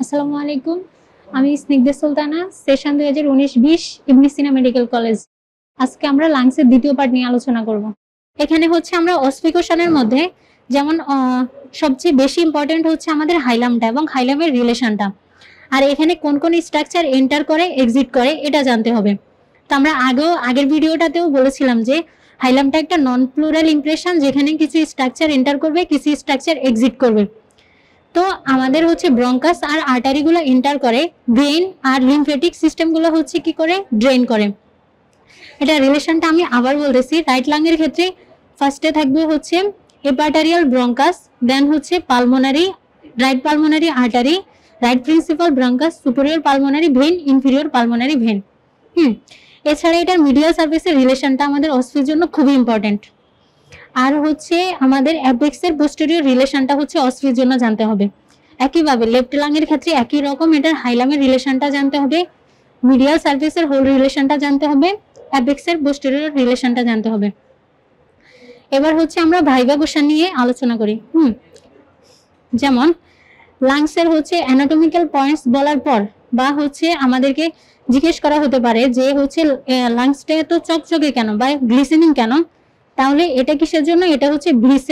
আসসালামু আলাইকুম। আমি Snigdha Sultana, session 2019-20 Ibn Sina medical college. আজকে আমরা লাংসের দ্বিতীয় পার্ট নিয়ে আলোচনা করব। এখানে হচ্ছে আমরা অস্ফিকেশনের মধ্যে যেমন সবচেয়ে বেশি ইম্পর্টেন্ট হচ্ছে আমাদের হাইলামটা এবং হাইলামের রিলেশনটা। আর এখানে কোন কোন স্ট্রাকচার এন্টার করে এক্সিট করে এটা জানতে হবে। তো আমরা আগের ভিডিওটাতেও বলেছিলাম যে হাইলামটা একটা নন প্লুরাল ইমপ্রেশন, যেখানে কিছু স্ট্রাকচার এন্টার করবে, কিছু স্ট্রাকচার এক্সিট করবে। তো আমাদের হচ্ছে ব্রঙ্কাস আর আর্টারিগুলো এন্টার করে, ভেইন আর লিম্ফেটিক সিস্টেমগুলো হচ্ছে কি করে ড্রেন করে। এটা রিলেশনটা আমি আবার বলতেছি। রাইট লাংয়ের ক্ষেত্রে ফার্স্টে থাকবে হচ্ছে হেপাটারিয়াল ব্রঙ্কাস, দেন হচ্ছে pulmonary, right pulmonary artery, right principal bronchus, superior pulmonary vein, inferior pulmonary vein. এছাড়া এটার মিডিয়াল সার্ফেসের রিলেশনটা আমাদের অস্ফির জন্য খুবই ইম্পর্টেন্ট। আর হচ্ছে আমাদের অ্যাপেক্সের পোস্টেরিয়র রিলেশনটা হচ্ছে অস্ফির জন্য জানতে হবে। একইভাবে লেফট লাংয়ের ক্ষেত্রে একই রকম এটার হাইলামের রিলেশনটা জানতে হবে, মিডিয়াল সার্ফেসের হোল রিলেশনটা জানতে হবে, অ্যাপেক্সের পোস্টেরিয়র রিলেশনটা জানতে হবে। এবার হচ্ছে আমরা ভাইভা কোশ্চেন নিয়ে আলোচনা করি। যেমন লাংসের হচ্ছে অ্যানাটমিক্যাল পয়েন্টস বলার পর বা হচ্ছে আমাদেরকে জিজ্ঞেস করা হতে পারে যে হচ্ছে লাংসটা এত চকচকে কেন বা গ্লিসেনিং কেন, তাহলে এটা কিসের জন্য? এটা হচ্ছে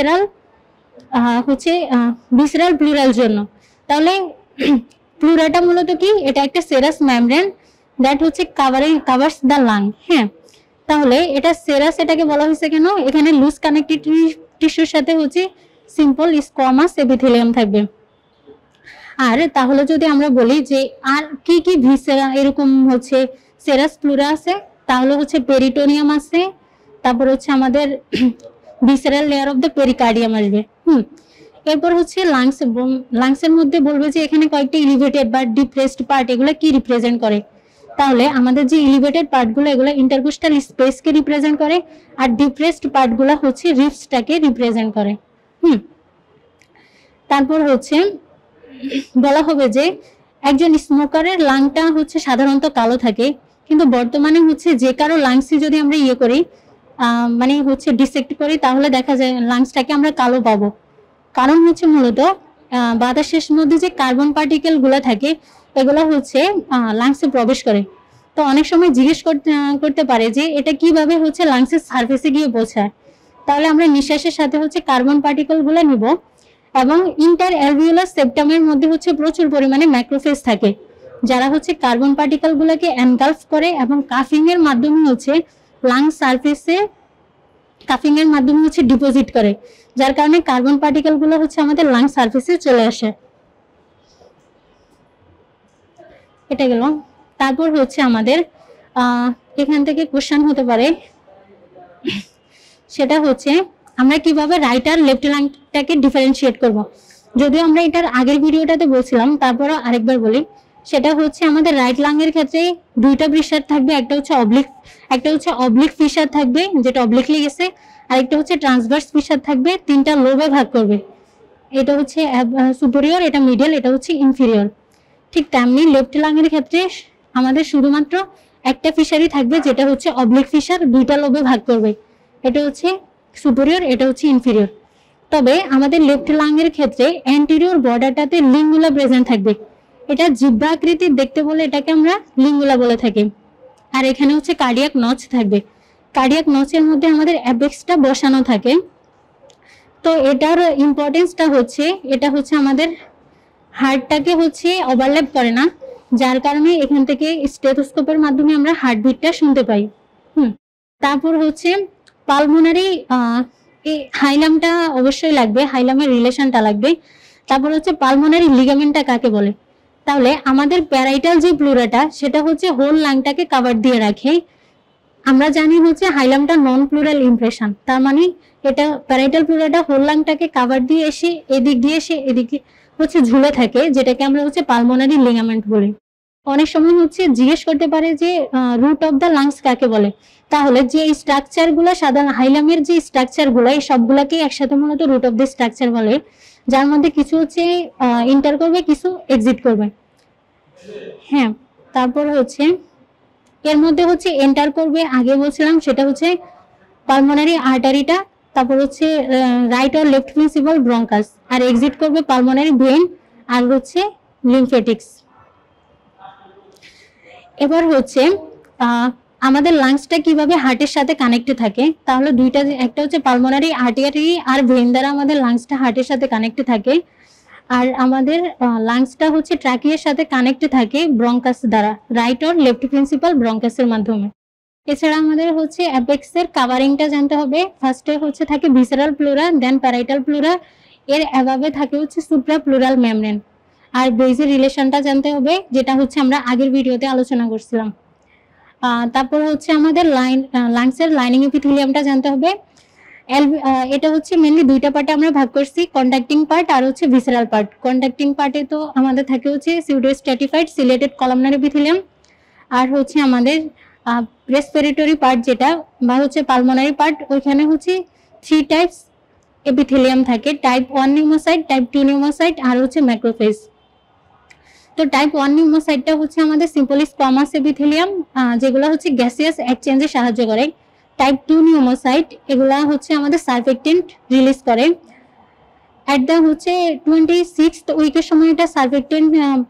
ভিসেরাল প্লুরাল জন্য। তাহলে প্লুরাটা মূলত কি? এটা একটা সেরাস মেমব্রেন দ্যাট হচ্ছে কাভার্স দ্য লাং। হ্যাঁ, তাহলে এটা সেরাস এটাকে বলা হয়েছে কেন? এখানে লুজ কানেক্টিভ টিস্যুর সাথে হচ্ছে সিম্পল স্কোয়ামাস এপিথেলিয়াম থাকবে। আর তাহলে যদি আমরা বলি যে আর কি কি ভিসেরা এরকম হচ্ছে সেরাস প্লুরা আছে, তাহলে হচ্ছে পেরিটোনিয়াম আছে, তারপর হচ্ছে আমাদের visceral layer of the pericardium আসবে। এরপর হচ্ছে লাংসের মধ্যে বলবে যে এখানে কয়েকটি ইলিভেটেড বা ডিপ্রেসড পার্ট, এগুলো কি রিপ্রেজেন্ট করে? তাহলে আমাদের যে ইলিভেটেড পার্টগুলো এগুলো ইন্টারকোস্টাল স্পেসকে রিপ্রেজেন্ট করে, আর ডিপ্রেসড পার্টগুলো হচ্ছে রিবসটাকে রিপ্রেজেন্ট করে। তারপর হচ্ছে বলা হবে যে একজন স্মোকারের লাংটা হচ্ছে সাধারণত কালো থাকে, কিন্তু বর্তমানে হচ্ছে যে কারো লাংসে যদি আমরা করি মানে হচ্ছে ডিসেক্ট করি, তাহলে দেখা যায় লাংসটাকে আমরা কালো পাবো। কারণ হচ্ছে মূলত বাতাসের মধ্যে যে কার্বন পার্টিকেল গুলো থাকে এগুলো হচ্ছে লাংসে প্রবেশ করে। তো অনেক সময় জিজ্ঞেস করতে পারে যে এটা কিভাবে হচ্ছে লাংসের সারফেসে গিয়ে পৌঁছায়। তাহলে আমরা নিঃশ্বাসের সাথে হচ্ছে কার্বন পার্টিকেল গুলো নিব, এবং ইন্টার অ্যালভিওলার সেপ্টামের মধ্যে হচ্ছে প্রচুর পরিমাণে ম্যাক্রোফেজ থাকে, যারা হচ্ছে কার্বন পার্টিকেল গুলোকে এনগালফ করে এবং কাফিং এর মাধ্যমে হচ্ছে লাংস সারফেসে ডিপোজিট করে, যার কারণে কার্বন পার্টিকেল গুলো হচ্ছে আমাদের লাংস সারফেসে চলে আসে। এটা গেল। তারপর হচ্ছে আমাদের এখান থেকে কোশ্চেন হতে পারে, সেটা হচ্ছে আমরা কিভাবে রাইট আর লেফট লাংটাকে ডিফারেন্সিয়েট করব। যদিও আমরা এটার আগের ভিডিওটাতে বলছিলাম, তারপরও আরেকবার বলি। সেটা হচ্ছে আমাদের রাইট লাংয়ের ক্ষেত্রে দুইটা ফিশার থাকবে, একটা হচ্ছে অবলিক ফিশার থাকবে যেটা অবলিকলি গেছে, আর একটা হচ্ছে ট্রান্সভার্স ফিশার থাকবে, তিনটা লোবে ভাগ করবে। এটা হচ্ছে সুপিরিয়র, এটা মিডল, এটা হচ্ছে ইনফিরিয়র। ঠিক তেমনি লেফট লাংয়ের ক্ষেত্রে আমাদের শুধুমাত্র একটা ফিশারই থাকবে, যেটা হচ্ছে অবলিক ফিশার, দুইটা লোবে ভাগ করবে। এটা হচ্ছে সুপিরিয়র, এটা হচ্ছে ইনফিরিয়র। তবে আমাদের লেফট লাংয়ের ক্ষেত্রে অ্যান্টেরিয়র বর্ডারটাতে লিঙ্গুলা প্রেজেন্ট থাকবে। এটা জিহ্বা আকৃতির দেখতে বলে এটাকে আমরা লিঙ্গুলা বলে থাকি। আর এখানে হচ্ছে কার্ডিয়াক নচ থাকবে। কার্ডিয়াক নচের মধ্যে আমাদের অ্যাপেক্সটা বসানো থাকে। তো এটার ইম্পর্টেন্সটা হচ্ছে এটা হচ্ছে আমাদের হার্টটাকে হচ্ছে ওভারল্যাপ করে না, যার কারণে এখান থেকে স্টেথোস্কোপের মাধ্যমে আমরা হার্টবিটটা শুনতে পাই। তারপর হচ্ছে পালমোনারি হাইলামটা অবশ্যই লাগবে, হাইলামের রিলেশনটা লাগবে। তারপর হচ্ছে পালমোনারি লিগামেন্টটা কাকে বলে? তাহলে আমাদের প্যারাইটাল যে প্লুরাটা সেটা হচ্ছে হোল লাংটাকে কাভার দিয়ে রাখে। আমরা জানি হচ্ছে হাইলামটা নন প্লুরাল ইমপ্রেশন, তার মানে এটা প্যারাইটাল প্লুরাটা হোল লাংটাকে কাভার দিয়ে এসে এদিক দিয়ে এসে এদিকে হচ্ছে ঝুলে থাকে, যেটাকে আমরা হচ্ছে পালমোনারি লিগামেন্ট বলি। অনেক সময় হচ্ছে জিজ্ঞেস করতে পারে যে রুট অফ দ্য লাংস কাকে বলে। তাহলে যে স্ট্রাকচার গুলো সাধারণ হাইলামের যে স্ট্রাকচার গুলো এই সবগুলাকে একসাথে মূলত রুট অফ দ্য স্ট্রাকচার বলে, যার মধ্যে কিছু হচ্ছে ইন্টার করবে, কিছু এক্সিট করবে। হ্যাঁ, তারপর হচ্ছে এর মধ্যে হচ্ছে এন্টার করবে, আগে বলছিলাম সেটা হচ্ছে পালমোনারি আর্টারিটা, তারপর হচ্ছে রাইট আর লেফট প্রিন্সিপাল ব্রঙ্কাস, আর এক্সিট করবে পালমোনারি ভেইন আর হচ্ছে লিমফেটিক্স। এবার হচ্ছে আমাদের লাংসটা কিভাবে হার্টের সাথে কানেক্টেড থাকে, তাহলে দুইটা, একটা হচ্ছে পালমোনারি আর্টারি আর ভেইন দ্বারা আমাদের লাংসটা হার্টের সাথে কানেক্টেড থাকে, আর আমাদের লাংসটা হচ্ছে ট্রাকিয়ার সাথে কানেক্টেড থাকে ব্রঙ্কাস দ্বারা, রাইট অর লেফট প্রিন্সিপাল ব্রঙ্কাসের মাধ্যমে। এছাড়া আমাদের হচ্ছে অ্যাপেক্সের কাভারিংটা জানতে হবে। ফার্স্টে হচ্ছে থাকে visceral pleura, then parietal pleura, এর অ্যাবাভে থাকে হচ্ছে সুপ্রা প্লুরাল মেমব্রেন, আর বেজের রিলেশনটা জানতে হবে, যেটা হচ্ছে আমরা আগের ভিডিওতে আলোচনা করছিলাম। তারপর হচ্ছে আমাদের লাংসের লাইনিং এপিথেলিয়ামটা জানতে হবে। এটা হচ্ছে মেনলি দুইটা পার্টে আমরা ভাগ করছি, কন্ডাক্টিং পার্ট আর হচ্ছে ভিসারাল পার্ট। কন্ডাক্টিং পার্টে তো আমাদের থাকে হচ্ছে সিউডোস্ট্যাটিফাইড সিলেটেড কলামনার এপিথেলিয়াম, আর হচ্ছে আমাদের রেসপিরেটরি পার্ট যেটা বা হচ্ছে পালমোনারি পার্ট, ওইখানে হচ্ছে 3 টাইপস এপিথেলিয়াম থাকে, টাইপ 1 নিউমোসাইট, টাইপ 2 নিউমোসাইট আর হচ্ছে ম্যাক্রোফেজ। তো টাইপ 1 নিউমোসাইটটা হচ্ছে আমাদের সিম্পল স্কোয়ামাস এপিথেলিয়াম, যেগুলো হচ্ছে গ্যাসিয়াস এক্সচেঞ্জে সাহায্য করে। টাইপ 2 নিউমোসাইট এগুলা হচ্ছে আমাদের সার্ফেক্টেন্ট রিলিজ করে। অ্যাট দ্য হচ্ছে 26th উইকের সময় এটা সার্ফেক্টেন্ট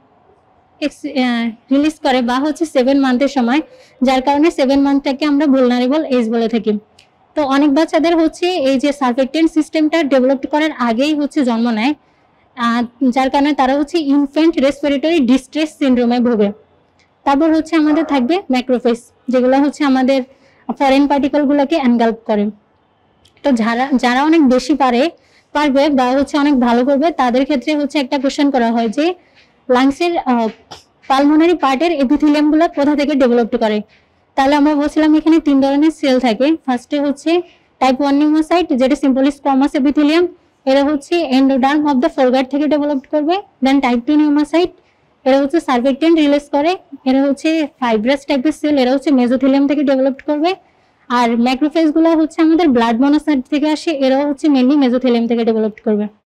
রিলিজ করে, বা হচ্ছে 7 মান্থের সময়, যার কারণে 7 মান্থটাকে আমরা ভুলনারেবল এজ বলে থাকি। তো অনেক বাচ্চাদের হচ্ছে এই যে সার্ফেক্টেন্ট সিস্টেমটা ডেভেলপ করার আগেই হচ্ছে জন্ম নেয়, যার কারণে তারা হচ্ছে ইনফ্যান্ট রেসপিরেটরি ডিস্ট্রেস সিনড্রোমে ভোগে। তারপর হচ্ছে আমাদের থাকবে ম্যাক্রোফেজ, যেগুলো হচ্ছে আমাদের ফরেন পার্টিকেলগুলোকে এনগালপ করে। তো যারা অনেক বেশি পারবে বা হচ্ছে অনেক ভালো করবে, তাদের ক্ষেত্রে হচ্ছে একটা কোশ্চেন করা হয় যে লাংসের পালমোনারি পার্টের এপিথেলিয়ামগুলো কোথা থেকে ডেভেলপ করে। তাহলে আমরা বলছিলাম এখানে 3 ধরনের সেল থাকে। ফার্স্টে হচ্ছে টাইপ 1 নিউমোসাইট, যেটা সিম্পলি স্কোয়ামাস এপিথেলিয়াম, এরা হচ্ছে এন্ডোডার্ম অফ দ্য ফোরগার্ড থেকে ডেভেলপ করবে। দেন টাইপ 2 নিউমোসাইট, এরা হচ্ছে সার্ফেক্টেন্ট রিলিজ করে, এরা হচ্ছে ফাইব্রাস টাইপের সেল, এরা হচ্ছে মেজোথেলিয়াম থেকে ডেভেলপ করবে। আর ম্যাক্রোফেজগুলো হচ্ছে আমাদের ব্লাড মনোসাইট থেকে আসে, এরাও হচ্ছে মেনলি মেজোথেলিয়াম থেকে ডেভেলপ করবে।